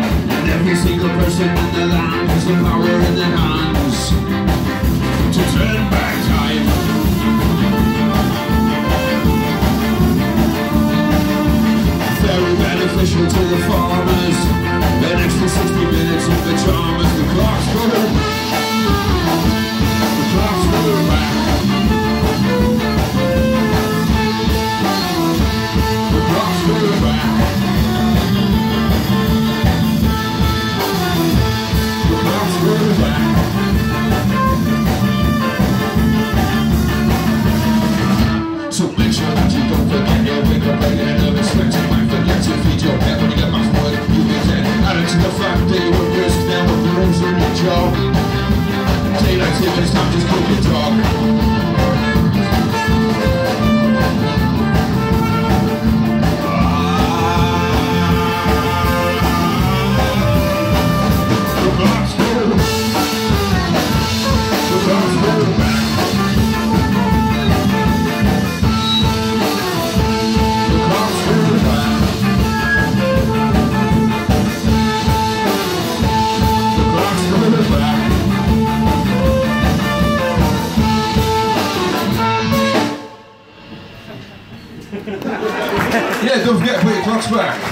And every single person in the land has the power in their hands to turn back time. Very beneficial to the farmers. An extra 60 minutes in pajamas. The clock's going. The clock's going back. The clock's going back. The clock's going back. So make sure that you don't forget your wake up late and nervous sweat. You might forget to feed your pet when you get back from work. You get dead. Added to the fact that you would risk them with rules in your job. Daylight savings time, just keep your dog. The clock's going. The clock's going back. Yeah, don't forget to put your clocks back.